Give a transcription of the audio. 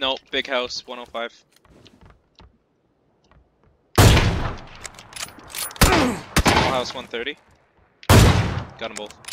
No, big house, 105. Small house, 130. Got them both.